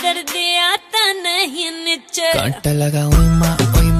दर्द आता नहीं निच कांटा लगा ओए माँ